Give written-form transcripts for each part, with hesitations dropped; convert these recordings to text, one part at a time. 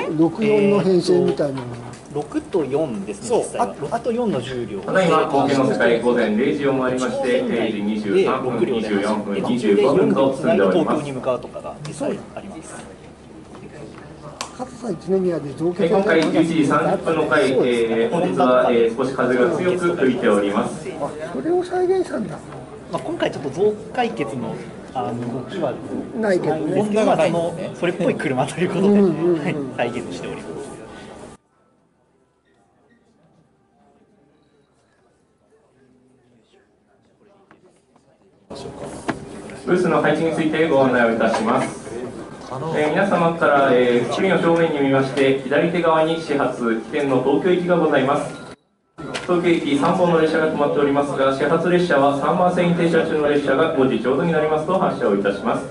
64の編成みたいなのが。 6と4ですね、実際は。6と4の重量。 ただいま、貢献の世界午前0時を回りまして、0時23分、24分、25分と進んでおります。 東京に向かうとかが実際あります。 上総一宮で今回11時30分の回、本日は少し風が強く吹いております。 それを再現したんだ。 今回ちょっと増解決の動きはないけどね。 ですけど、それっぽい車ということで再現しております。 ブースの配置についてご案内をいたします。皆様から、スクリーンを正面に見まして左手側に始発起点の東京行きがございます。東京駅3本の列車が止まっておりますが、始発列車は3番線に停車中の列車が5時ちょうどになりますと発車をいたします。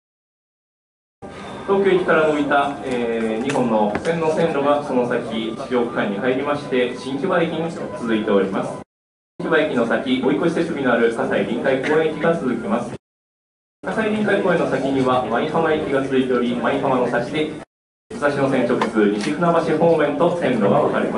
東京駅から伸びた、2本の線の線路がその先地上区間に入りまして新木場駅に続いております。新木場駅の先追い越し設備のある葛西臨海公園駅が続きます。葛西臨海公園の先には舞浜駅が続いており、舞浜の先で武蔵野線直通西船橋方面と線路が分かれます。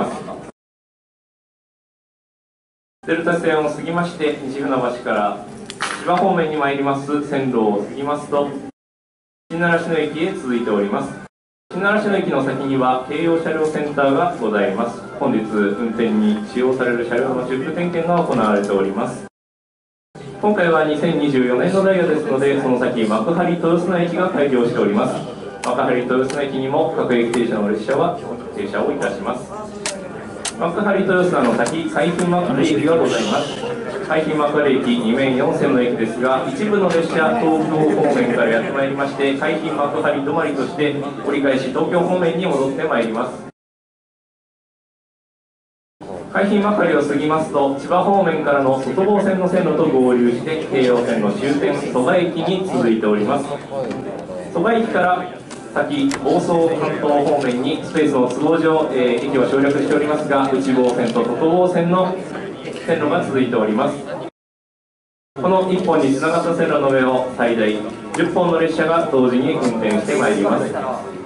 デルタ線を過ぎまして西船橋から千葉方面に参ります線路を過ぎますと新習志野駅へ続いております。新習志野駅の先には京葉車両センターがございます。本日運転に使用される車両のチェック点検が行われております。今回は2024年のダイヤですので、その先幕張豊砂駅が開業しております。幕張豊砂駅にも各駅停車の列車は停車をいたします。幕張豊砂の先、海浜幕張駅がございます。海浜幕張駅2面4線の駅ですが、一部の列車、東京方面からやってまいりまして、海浜幕張止まりとして折り返し東京方面に戻ってまいります。海浜幕張を過ぎますと、千葉方面からの外房線の線路と合流して京葉線の終点蘇我駅に続いております。蘇我駅から先房総半島方面にスペースの都合上、駅は省略しておりますが、内房線と外房線の線路が続いております。この1本につながった線路の上を最大10本の列車が同時に運転してまいります。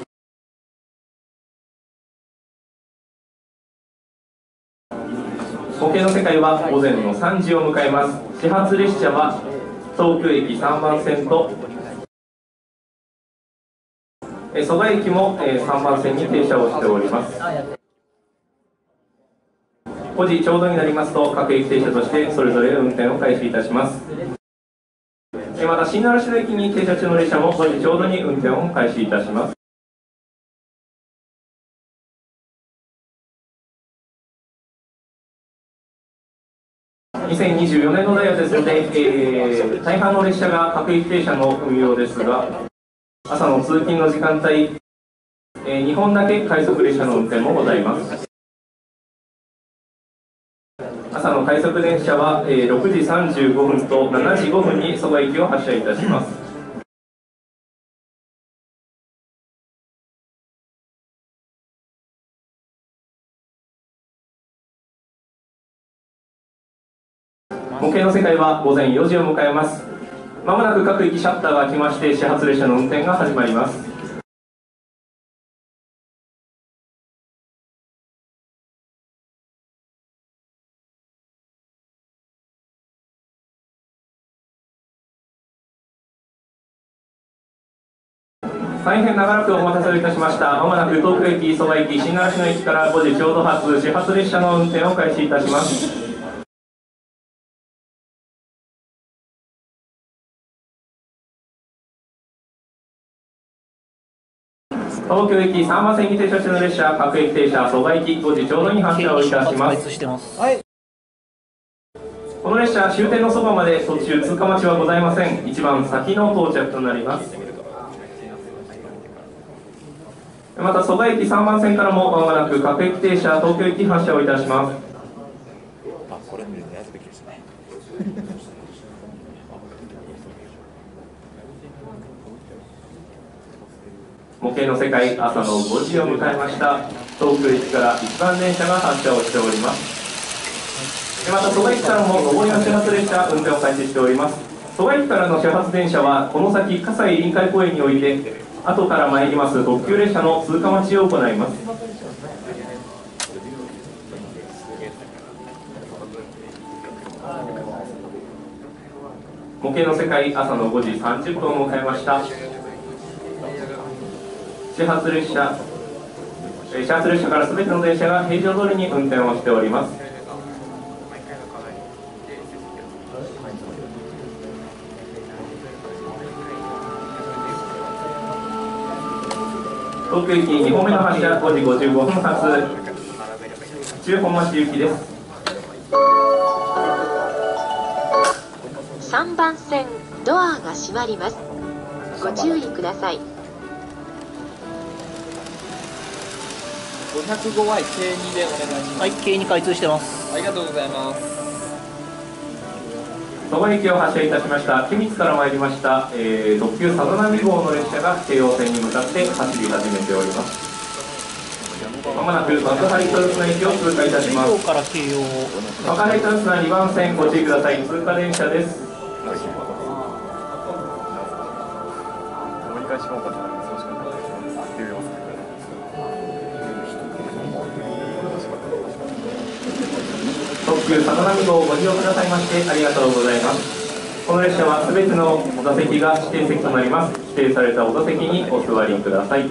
時計の世界は午前の3時を迎えます。始発列車は東京駅3番線と蘇我駅も3番線に停車をしております。5時ちょうどになりますと各駅停車としてそれぞれ運転を開始いたします。また新習志野駅に停車中の列車も5時ちょうどに運転を開始いたします。2024年のダイヤですので、大半の列車が各駅停車の運用ですが、朝の通勤の時間帯、2本だけ快速列車の運転もございます。朝の快速電車は6時35分と7時5分に蘇我駅を発車いたします。模型の世界は午前4時を迎えます。まもなく各駅シャッターが開きまして始発列車の運転が始まります。大変長らくお待たせをいたしました。まもなく東京駅、蘇我駅、新習志野駅から5時ちょうど発始発列車の運転を開始いたします。東京駅3番線に停車中の列車、各駅停車、蘇我駅5時ちょうどに発車をいたします。この列車、終点のそばまで途中通過待ちはございません。一番先の到着となります。また蘇我駅3番線からもまもなく各駅停車、東京駅発車をいたします。 これ見るのやるべきですね。 模型の世界、朝の5時を迎えました。東京駅から一番電車が発車をしております。また蘇我駅からも上りの始発列車運転を開始しております。蘇我駅からの始発電車はこの先葛西臨海公園において後から参ります特急列車の通過待ちを行います。模型の世界、朝の5時30分を迎えました。始発列車からすべての電車が平常通りに運転をしております。東京駅2本目の発車5時55分発中本町行きです。 3番線ドアが閉まります。ご注意ください。 505は K2 でお願いします。 はい、K2開通してます。 ありがとうございます。 鳥羽駅を発車いたしました君津から参りました、特急さざ波号の列車が京王線に向かって走り始めております。まもなく幕張豊砂駅を通過いたします。 から京王幕張豊砂2番線ご注意ください。通過電車です。特急さざ波号をご利用くださいましてありがとうございます。この列車はすべてのお座席が指定席となります。指定されたお座席にお座りください。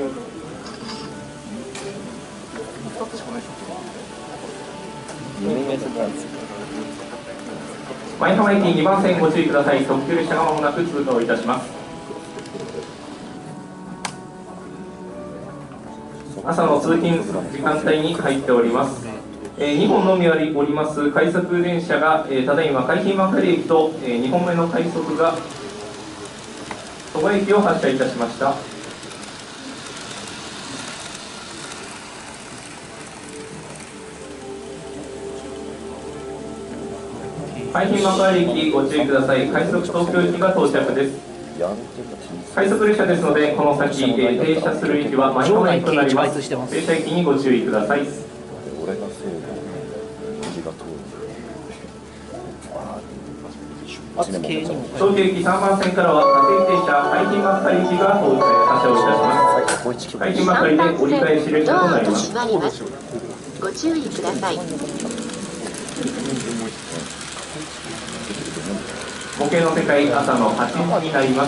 舞浜駅2番線ご注意ください。特急列車がまもなく通過をいたします。朝の通勤時間帯に入っております。2本のみおります快速電車が、ただいま海浜幕張駅と、2本目の快速が鳥羽駅を発車いたしました。海浜幕張駅ご注意ください。快速東京駅が到着です。快速列車ですのでこの先、停車する駅は舞浜駅となります。停車駅にご注意ください。東京駅3番線からは各駅停車海浜幕張駅が発車をいたします。海浜幕張で折り返し列車となります。 ご注意ください。 模型の世界、朝の8時になります。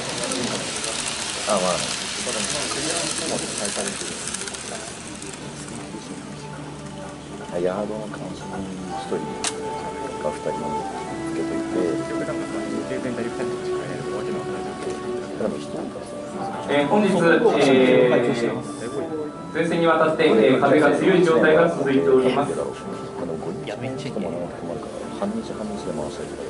ヤードの監視に1人か2人つけといて、 本日、前線にわたって、風が強い状態が続いております。 やめちゃいけない。 半日で回したりとか。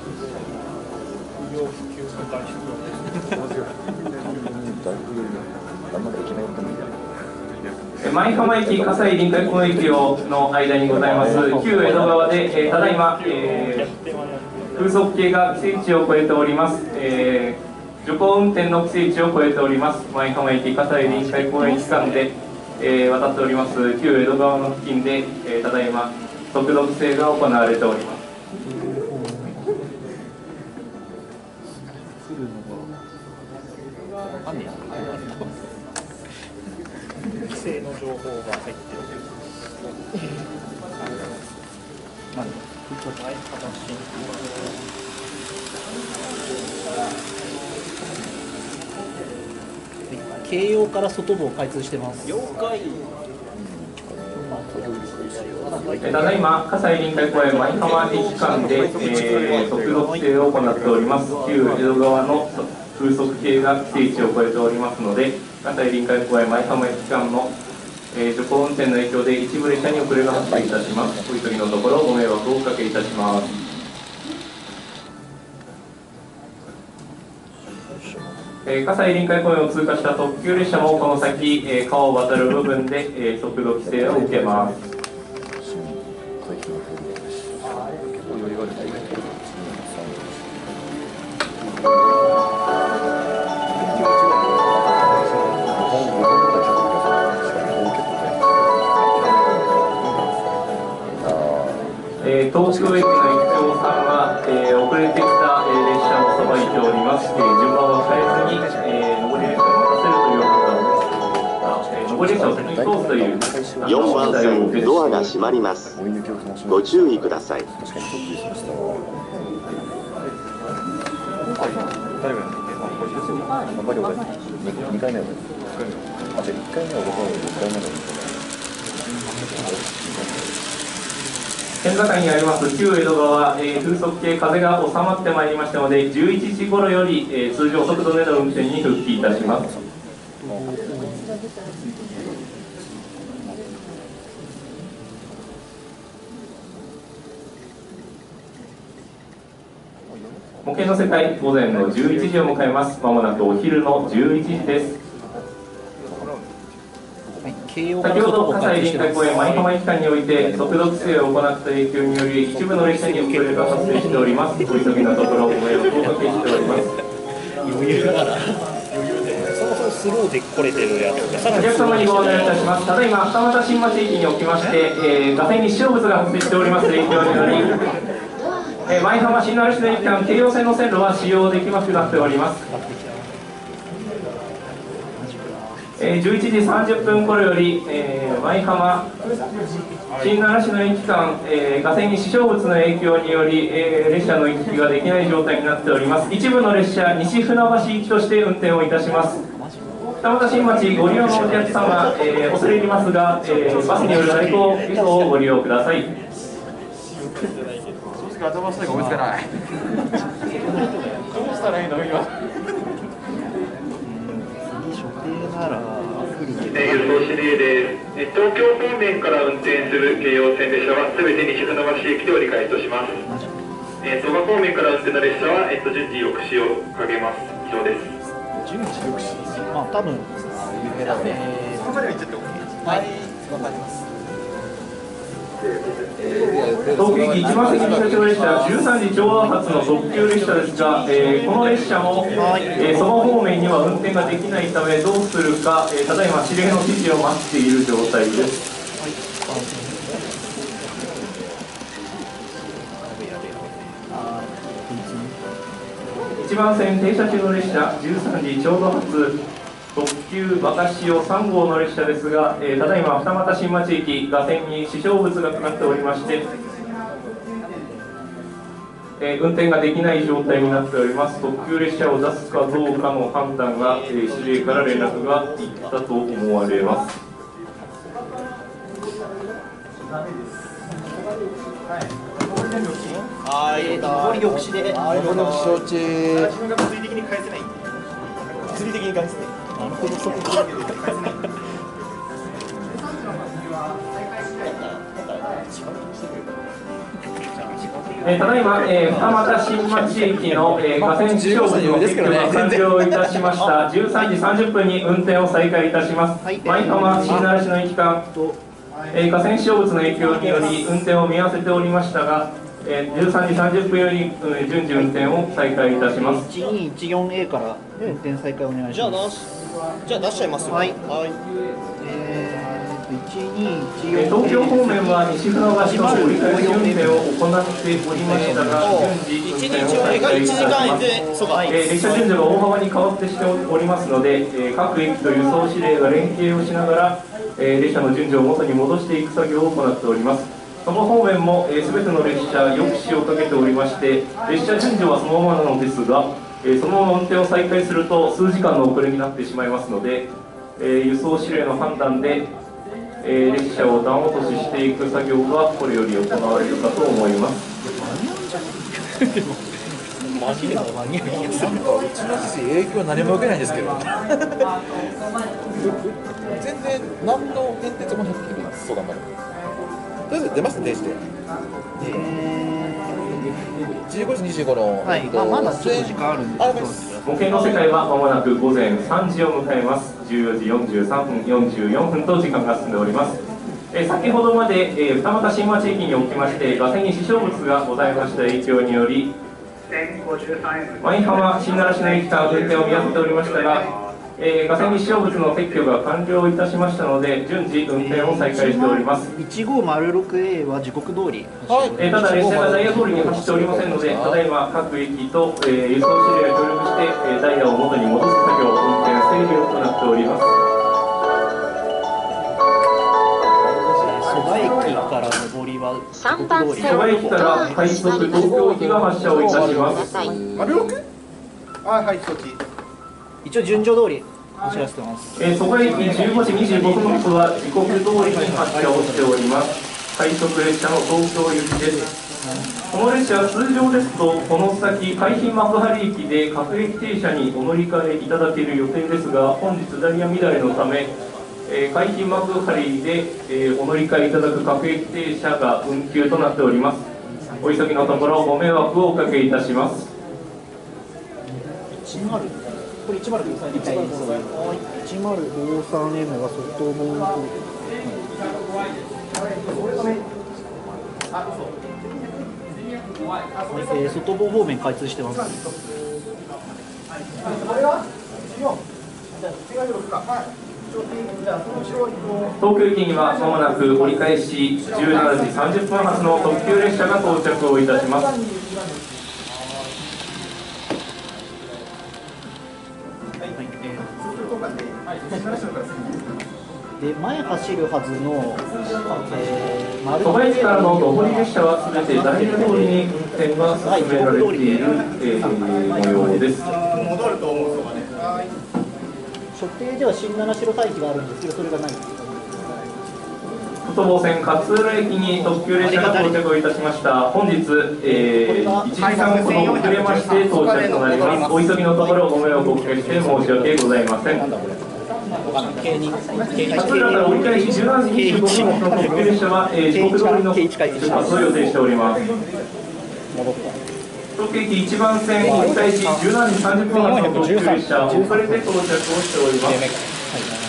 舞浜駅、葛西臨海公園駅の間にございます旧江戸川で、ただいま、風速計が規制値を超えております。徐行運転の規制値を超えております。舞浜駅、葛西臨海公園期間で、渡っております旧江戸川の付近で、ただいま速度規制が行われております。 規制の情報が入ってる。京葉から外部を開通してます。了解。 ただいま葛西臨海公園舞浜駅間で、速度規制を行っております。旧江戸川の風速計が規制値を超えておりますので、葛西臨海公園舞浜駅間の徐行運転の影響で一部列車に遅れが発生いたします。お急ぎのところご迷惑をおかけいたします。葛西臨海公園を通過した特急列車もこの先、川を渡る部分で、速度規制を受けます。東京駅の駅長さんは、遅れてきた、列車をさばいております。順番を変えずに、上り列車を任せる残り列車を先に通すという 4番線ドアが閉まります。ご注意ください。 確かにちょっといいですね。誰がやってあ、これですよ。頑張り俺。2回目は俺。あ、じゃあ1回目は俺と2回目は県境にあります旧江戸川、風速計風が収まってまいりましたので、11時頃より、通常速度での運転に復帰いたします。模型の世界、午前の11時を迎えます。まもなくお昼の11時です。先ほど葛西臨海公園舞浜駅間において速度規制を行った影響により一部の列車に遅れが発生しております。お急ぎのところご迷惑をおかけしております。 余裕ならそもそもスローで来れてるやつがさらおに客様にご案内いたします。ただいま二俣新町駅におきまして、架線に支障物が発生しております影響により舞浜新成市の駅間京葉線の線路は使用できなくなっております。11時30分頃より、舞浜新奈良市の駅間、架線に支障物の影響により、列車の行き来ができない状態になっております。一部の列車西船橋行きとして運転をいたします。二俣新町ご利用のお客様、恐れ入りますが、バスによる代行輸送をご利用ください。 頭下が追いつかない。どうしたらいいの今。 輸送指令です。東京方面から運転する京葉線列車はすべて西船橋駅で折り返しとします。蘇我方面から運転の列車は順次抑止をかけます。以上です。 順次抑止。まあ多分ここまでは言っちゃって OK。はい、わかります。 東京駅一番線社長列車13時ちょうど発の特急列車ですが、この列車も蘇我方面には運転ができないためどうするか、ただいま指令の指示を待っている状態です。一番線停車中の列車13時ちょうど発特急若潮3号の列車ですが、ただいま二俣新町駅架線に支障物がかかっておりまして、運転ができない状態になっております。特急列車を出すかどうかの判断が、指令から連絡がいったと思われます。 はい、上り抑止で。 はい、上り承知。 自分が物理的に返せない。物理的に返せない。なるほど、そこ。 ただいま、二俣新町駅の、架線使用物の撤去が完了いたしました。13時30分に運転を再開いたします。舞浜新奈良市の駅間、架線使用物の影響により運転を見合わせておりましたが、13時30分より順次運転を再開いたします。 1214A から運転再開お願いします。 じゃあ出しちゃいますよ。 はい。 東京方面は西船橋の折り返し運転を行っておりましたが、順次運転を再開いたします。列車順序が大幅に変わってしておりますので、各駅と輸送指令が連携をしながら、列車の順序を元に戻していく作業を行っております。その方面もすべての列車抑止をかけておりまして、列車順序はそのままなのですが、そのまま運転を再開すると数時間の遅れになってしまいますので、輸送指令の判断で、列車を段落とししていく作業がこれより行われるかと思います。 マジで間に合うやつ。 なんかうちの父影響何も受けないんですけど。全然何の変哲もなくてそう頑張る。とりあえず出ますね、定時で。15時25の、 はい、まだちょっと時間あるんで。 模型の世界はまもなく午前3時を迎えます。14時43分、44分と時間が進んでおります。先ほどまで、二俣新町駅におきまして架線に支障物がございました影響により舞浜新奈良市の駅間運転を見合わせておりましたが、架線に支障物の撤去が完了いたしましたので順次運転を再開しております。 1506A は時刻通り、 ただ列車がダイヤ通りに走っておりませんので、ただいま各駅と、輸送指令が協力して、ダイヤを元に戻す作業、運転整理を行っております。 3番線蘇我駅からドアが快速閉まります。 東京行きが発車をいたしご注意くます。 ださい。 マビロク？はいそっち。 一応順序通り走らせてます。 蘇我駅15時25分発は時刻通りに発車をしております。快速列車の東京行きです。この列車は通常ですとこの先海浜幕張駅で各駅停車にお乗り換えいただける予定ですが、本日ダイヤ乱れのため海浜幕張で、お乗り換えいただく各駅停車が運休となっております。お急ぎのところご迷惑をおかけいたします。 10これ1053に103 1053M が外門外房方面開通してます。 東京駅にはまもなく折り返し17時30分発の特急列車が到着をいたします。 で前走るはずの蘇我駅からの上り列車はすべてダイヤ通りに運転が進められている、模様です。 所定では新七城待機があるんですけど、それがない。 外房線勝浦駅に特急列車が到着をいたしました。本日、1時間ほど遅れまして到着となります。お急ぎのところご迷惑をおかけして申し訳ございません。勝浦から折り返し17時25分発の特急列車は、時刻通りの出発を予定しております。東京駅1番線折り返し17時30分発の特急列車遅れて到着をしております。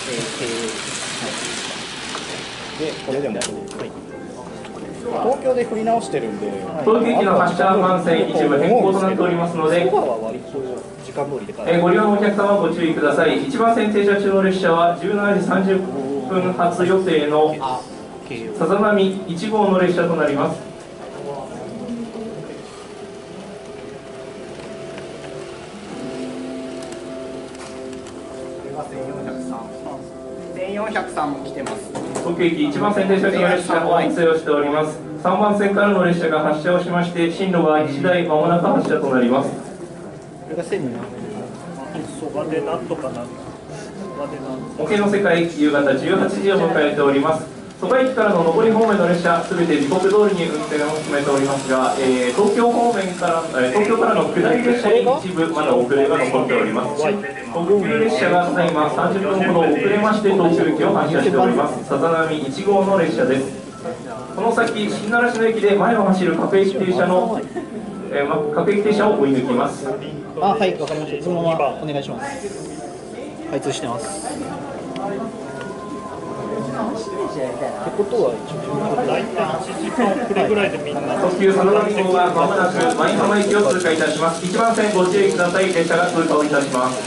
で、これでも、東京で振り直してるんで、 東京駅の発車番線一部変更となっておりますので、ご利用のお客様ご注意ください。1番線停車中の列車は17時30分発予定のさざ波1号の列車となります。 1403も来てます。 東京駅1番線停車中の列車を運転をしております。3番線からの列車が発車をしまして、進路が1台まもなく発車となります。 これが線になる。 模型の世界、夕方18時を迎えております。蘇我駅からの上り方面の列車、すべて時刻通りに運転を進めておりますが、東京からの下り列車に一部まだ遅れが残っております。特急列車がただいま30分ほど遅れまして東京駅を発車しております。さざ波1号の列車です。この先、新習志野駅で前を走る各駅停車の、各駅停車を追い抜きます。 はい、わかりました。そのままお願いします。開通してます。ってことは大体1時間遅れぐらいでみんな特急さざ波号がまもなく舞浜駅を通過いたします。1番線ご注意ください。列車が通過をいたします。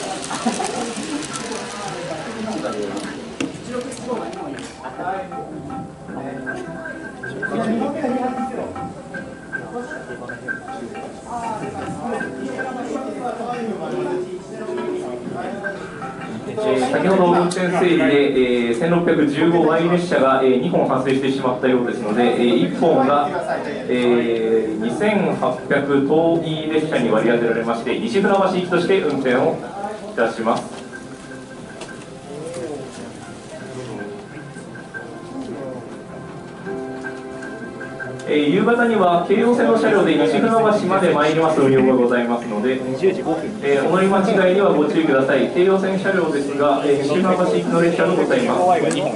先ほど運転整理で、1615倍列車が、2本発生してしまったようですので、1本が、2800等位列車に割り当てられまして、西船橋行きとして運転をいたします。夕方には京葉線の車両で西船橋まで参ります運用がございますので、お乗り間違いにはご注意ください。京葉線車両ですが、西船橋行きの列車がございます。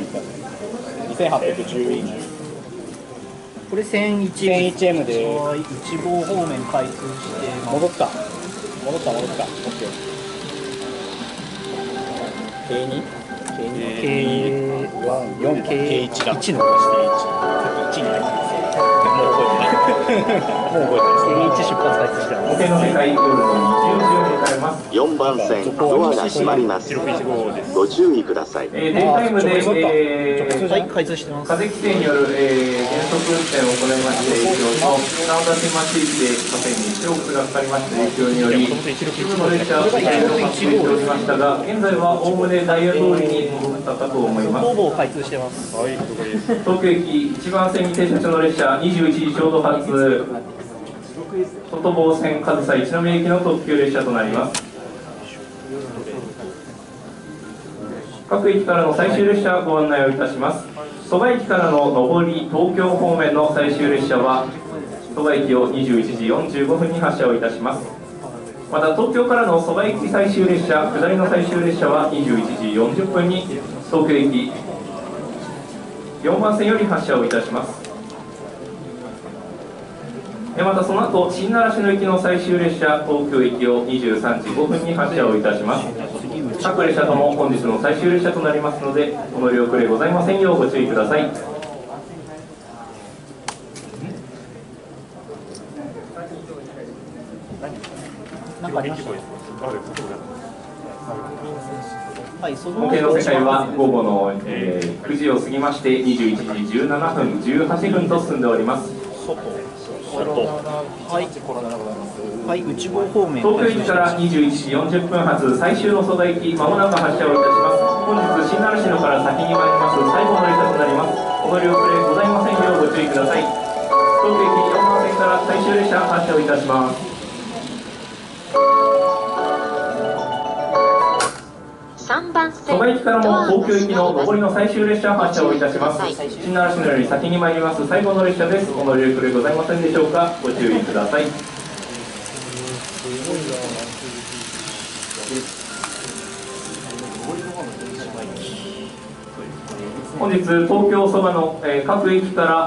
2811。 これ1001M で内房方面開通して戻った。OK。K2？ K2？ K1 だ。K1 の1になります。もう覚えてない。 出発開始してます。 模型の世界夜の20時を迎えます。 4番線ドアが閉まります。ご注意ください。 デイタイムで、 はい、開通してます。 風規制による、減速運転を行いまして影響と、船田島地域で河川に白くがかかりました影響により、一部の列車は遅延を発生しておりましたが、現在はおおむねダイヤ通りに戻ったかと思います。 ほぼ開通してます。 東京駅1番線に停車中の列車21時ちょうど発外房線上総一宮駅の特急列車となります。各駅からの最終列車ご案内をいたします。蘇我駅からの上り東京方面の最終列車は蘇我駅を21時45分に発車をいたします。また東京からの蘇我駅最終列車下りの最終列車は21時40分に東京駅4番線より発車をいたします。またその後新習志野行きの最終列車東京駅を23時5分に発車をいたします。各列車とも本日の最終列車となりますのでお乗り遅れございませんようご注意ください。模型の世界は午後の、9時を過ぎまして21時17分18分と進んでおります。 はい、内房方面。 東京駅から21時40分発最終の蘇我駅まもなく発車をいたします。本日新習志野から先に参ります最後の列車となります。お乗り遅れございませんようご注意ください。東京駅4番線から最終列車発車をいたします。 3番線蘇我駅からも東京駅の上りの最終列車発車をいたします。新習志野より先に参ります最後の列車です。お乗り遅れございませんでしょうか。ご注意ください。本日東京蘇我の、各駅から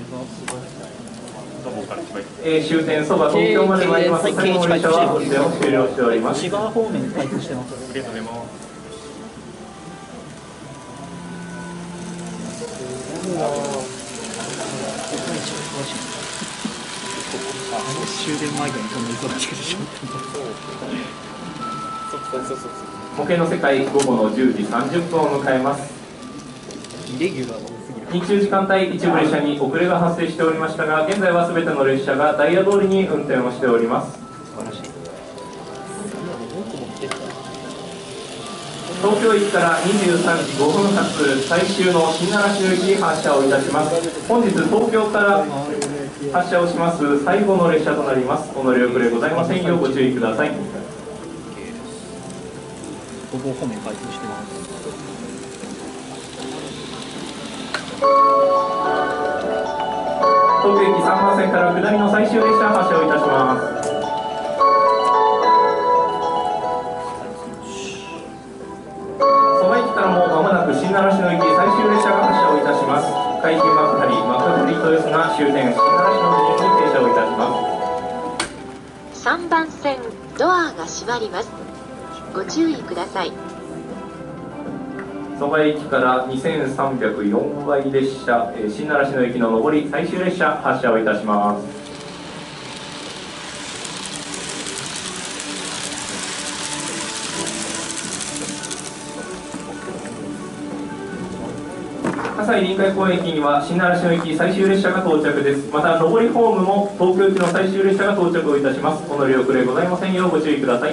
終点蘇我東京まで参ります最後の列車は運転を終了しております。 千葉方面に開通してます。終電前にこんな忙しくしてしまった。 模型の世界午後の10時30分を迎えます。日中時間帯一部列車に遅れが発生しておりましたが、現在は全ての列車がダイヤ通りに運転をしております。東京駅から23時5分発最終の新習志野駅発車をいたします。本日東京から発車をします最後の列車となります。お乗り遅れございませんようご注意ください。 方面開通してます。 東京駅3番線から下りの最終列車発車をいたします。蘇我駅からも間もなく新習志野駅最終列車が発車をいたします。海浜幕張幕張豊洲が終点新習志野口に停車をいたします。 3番線ドアが閉まります。ご注意ください。 蘇我駅から2304倍列車、新習志野駅の上り最終列車発車をいたします。葛西臨海公園駅には新習志野駅最終列車が到着です。また上りホームも東京駅の最終列車が到着をいたします。お乗り遅れございませんようご注意ください。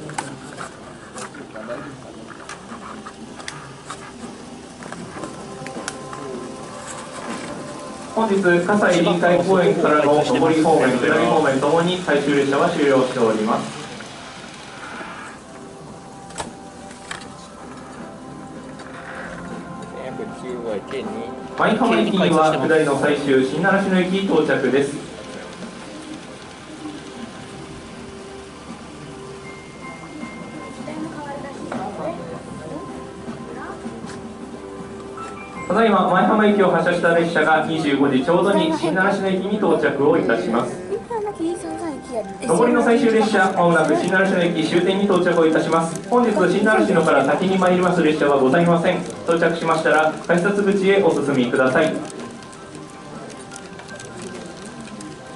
本日葛西臨海公園からの上り方面下り方面ともに最終列車は終了しております。舞浜駅には下りの最終新習志野駅到着です。ただいま舞浜駅を発車した列車が25時ちょうどに新習志野駅に到着をいたします。上りの最終列車まもなく新習志野駅終点に到着をいたします。本日新習志野から先に参ります列車はございません。到着しましたら改札口へお進みください。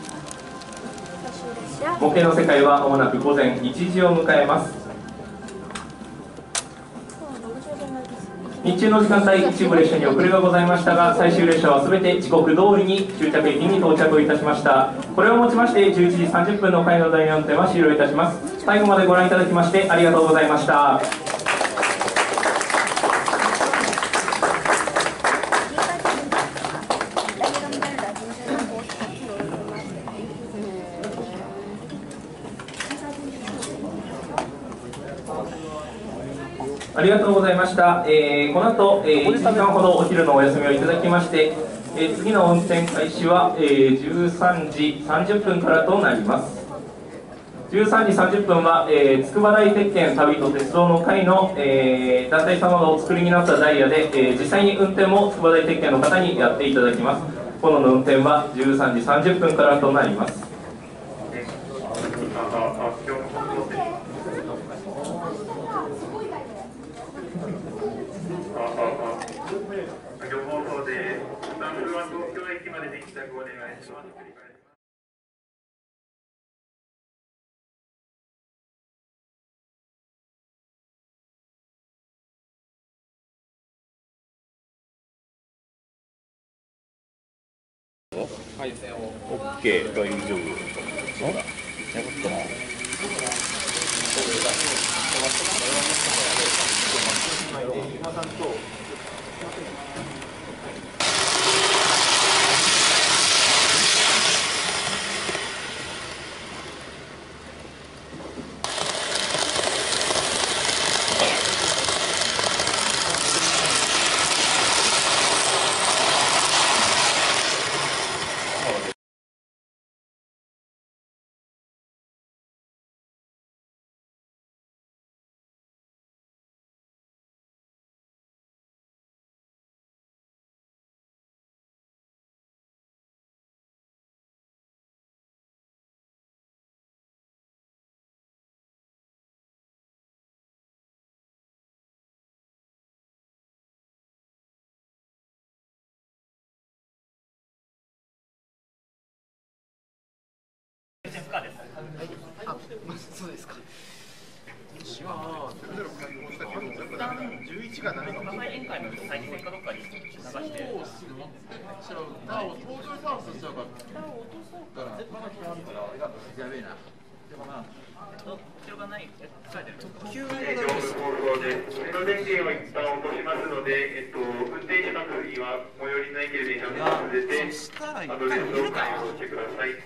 模型の世界は間もなく午前1時を迎えます。日中の時間帯、一部列車に遅れがございましたが、最終列車はすべて時刻通りに終着駅に到着をいたしました。これをもちまして11時30分の回の第4点は終了いたします。最後までご覧いただきましてありがとうございました。ありがとうございました。この後、1時間ほどお昼のお休みをいただきまして、次の運転開始は、13時30分からとなります。13時30分は、筑波大鉄拳旅と鉄道の会の、団体様がお作りになったダイヤで、実際に運転も筑波大鉄拳の方にやっていただきます。この運転は13時30分からとなります。 両方向でスタッフは東京駅までで帰宅お願いします。 はい、OK、大丈夫。そうだ。よかったな。 そうですか。 11がないのか。火災宴会の再現かどっかに流して。そうっすね。東京サウスしちゃうから。落とそうから。まだ来てはるから、やべえな。でもな。広がない。 上空で上の電源を一旦落としますので、運転士の次は最寄りの駅で電車を出て、アドレスを開放してください。